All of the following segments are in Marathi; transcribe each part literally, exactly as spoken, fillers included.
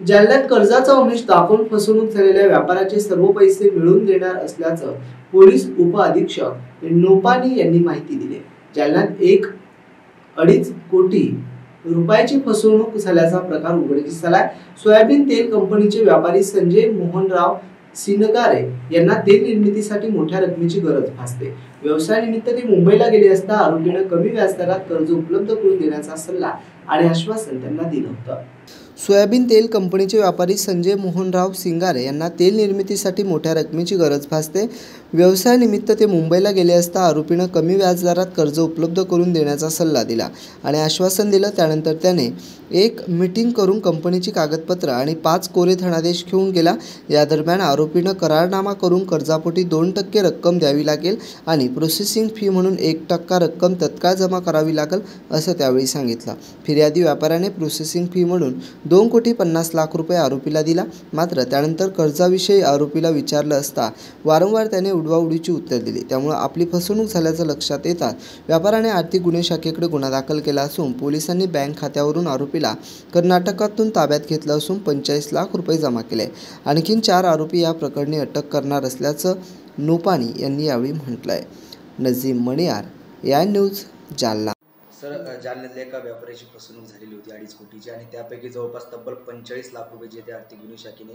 जालन्यात कर्जाचा आमिष दाखवून फसवणूक झालेल्या व्यापाऱ्याचे सर्व पैसे मिळवून देणार असल्याचं पोलीस उपअधीक्षक नोपानी यांनी माहिती दिली। जालन्यात एक अडीच कोटी रुपयाची फसवणूक झाल्याचा प्रकार उघडकीस आलाय। सोयाबीन तेल कंपनीचे व्यापारी संजय मोहनराव सिंगारे यांना तेल निर्मितीसाठी मोठ्या रकमेची गरज भासते। व्यवसायानिमित्त ते मुंबईला गेले असता आरोपीने कमी व्याजदरात कर्ज उपलब्ध करून देण्याचा सल्ला आणि आश्वासन त्यांना दिलं होतं। सोयाबीन तेल कंपनीचे व्यापारी संजय मोहनराव सिंगारे यांना तेल निर्मितीसाठी मोठ्या रकमेची गरज भासते। व्यवसायानिमित्त ते मुंबईला गेले असता आरोपीने कमी व्याजदरात कर्ज उपलब्ध करून देण्याचा सल्ला दिला आणि आश्वासन दिलं। त्यानंतर त्याने एक मीटिंग करून कंपनीची कागदपत्र आणि पाच कोरे धनादेश घेऊन गेला। या दरम्यान आरोपीने करारनामा करून कर्जापोटी दोन टक्के रक्कम द्यावी लागेल आणि प्रोसेसिंग फी म्हणून एक टक्का रक्कम तत्काळ जमा करावी लागेल असं त्यावेळी सांगितलं। फिर्यादी व्यापाऱ्याने प्रोसेसिंग फी म्हणून दोन कोटी पन्नास लाख रुपये आरोपीला दिला। मात्र त्यानंतर कर्जाविषयी आरोपीला विचारलं असता वारंवार त्याने उडवाउडीची उत्तर दिली। त्यामुळे आपली फसवणूक झाल्याचं लक्षात येतात व्यापाऱ्याने आर्थिक गुन्हे शाखेकडे गुन्हा दाखल केला असून पोलिसांनी बँक खात्यावरून आरोपीला कर्नाटकातून ताब्यात घेतलं असून पंचेचाळीस लाख रुपये जमा केले। आणखीन चार आरोपी या प्रकरणी अटक करणार असल्याचं नोपानी यांनी यावेळी म्हटलंय। नजीम मणियार, या न्यूज, जालना। सर, जालन्यातल्या एका व्यापाऱ्याची फसवणूक झालेली होती अडीच कोटीची आणि त्यापैकी जवळपास तब्बल पंचेचाळीस लाख रुपये जे ते आर्थिक गुन्हे शाखेने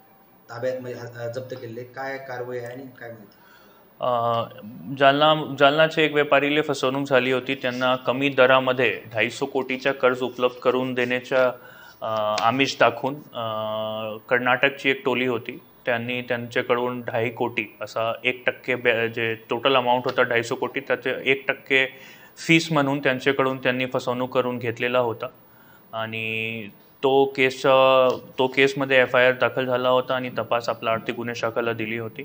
ताब्यात जप्त केले। काय कारवाई आहे आणि काय माहिती? जालना जालनाचे एक व्यापारीला फसवणूक झाली होती। त्यांना कमी दरामध्ये ढाईसो कोटीचा कर्ज उपलब्ध करून देण्याच्या आमिष दाखवून कर्नाटकची एक टोली होती। त्यांनी त्यांच्याकडून ढाई कोटी असा एक टक्के जे टोटल अमाऊंट होता ढाईसो कोटी त्याचे एक टक्के फीस म्हणून त्यांच्याकडून त्यांनी फसवणूक करून घेतलेला होता आणि तो केस तो केसमध्ये एफ आय आर दाखल झाला होता आणि तपास आपला आर्थिक गुन्हे शाखेला दिली होती।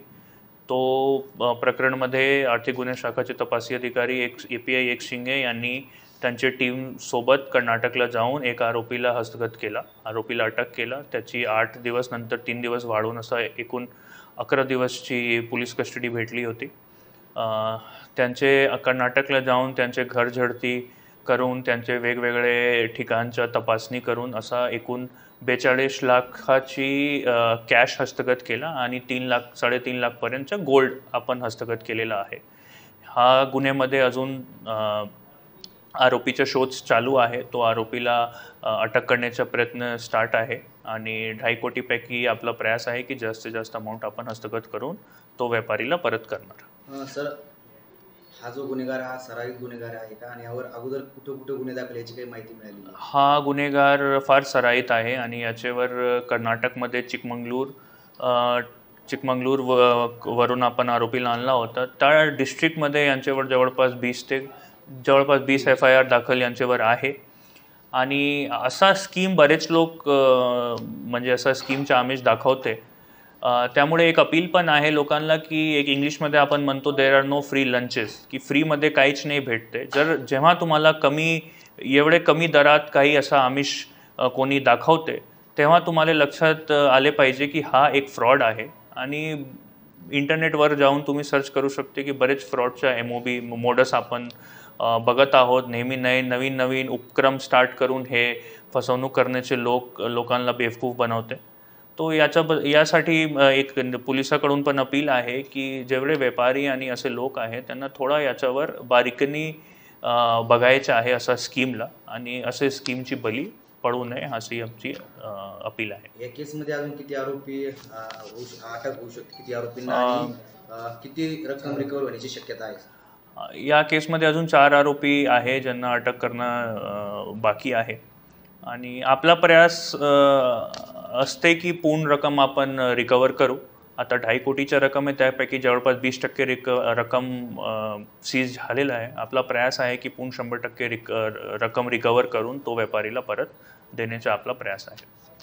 तो प्रकरणमध्ये आर्थिक गुन्हे शाखेचे तपासी अधिकारी एक ए पी आय एक शिंगे यांनी त्यांच्या टीमसोबत कर्नाटकला जाऊन एक आरोपीला हस्तगत केला, आरोपीला अटक केला। त्याची आठ दिवस नंतर तीन दिवस वाढवून असा एकूण अकरा दिवसची पोलीस कस्टडी भेटली होती। त्यांचे कर्नाटकला जाऊन त्यांचे घर झडती करून त्यांचे वेगवेगळे ठिकाणच्या तपासणी करून असा एकूण बेचाळीस लाखाची कॅश हस्तगत केला आणि तीन लाख साडेतीन लाखपर्यंतचा गोल्ड आपण हस्तगत केलेला आहे। हा गुन्ह्यामध्ये अजून आरोपीचा शोध चालू आहे। तो आरोपीला अटक करण्याचा प्रयत्न स्टार्ट आहे आणि ढाई कोटीपैकी आपला प्रयास आहे की जास्तीत जास्त अमाऊंट आपण हस्तगत करून तो व्यापारीला परत करणार। सर, हा जो गुन्हेगार हा सराईत गुन्हेगार आहे का आणि यावर अगोदर कुठे कुठे गुन्हे दाखल याची काही माहिती मिळाली? हा गुन्हेगार फार सराईत आहे आणि याच्यावर कर्नाटकमध्ये चिकमंगळूर चिकमंगळूर वरून आपण आरोपीला आणला होता। त्या डिस्ट्रिक्टमध्ये यांच्यावर जवळपास वीस ते जवळपास वीस एफ आय आर दाखल यांच्यावर आहे आणि असा स्कीम बरेच लोक म्हणजे असा स्कीमचा आमिष दाखवते। त्यामुळे एक अपील पण आहे लोकांना की एक इंग्लिशमध्ये आपण म्हणतो there are no free lunches, की फ्रीमध्ये काहीच नाही भेटते। जर जेव्हा तुम्हाला कमी एवढे कमी दरात काही असा आमिष कोणी दाखवते तेव्हा तुम्हाला लक्षात आले पाहिजे की हा एक फ्रॉड आहे आणि इंटरनेटवर जाऊन तुम्ही सर्च करू शकते की बरेच फ्रॉडच्या एम ओ बी मोडस आपण बघत आहोत। नेहमी नए नवीन नवीन उपक्रम स्टार्ट करून हे फसवणूक करण्याचे लोक लोकांना बेवकूफ बनवते। तो याच्या यासाठी एक पोलिसाकडून पण अपील आहे की जेवढे व्यापारी आणि असे लोक आहेत त्यांना थोडा याच्यावर बारीकनी बघायचं आहे असा स्कीमला आणि असे स्कीमची बली पडू नये अशी आमची अपील आहे। या केसमध्ये अजून किती आरोपी अटक होऊ शकते, किती आरोपींना किती रक्कम रिकवर होण्याची शक्यता आहे? या केसमध्ये अजून चार आरोपी आहे ज्यांना अटक करणं बाकी आहे आणि आपला प्रयास असते की पूर्ण रक्कम आपण रिकवर करू। आता ढाई कोटीच्या रक्कम आहे त्यापैकी जवळपास वीस टक्के रिक रक्कम सीज झालेला आहे। आपला प्रयास आहे की पूर्ण शंभर टक्के रिक रक्कम रिकवर करून तो व्यापारीला परत देण्याचा आपला प्रयास आहे।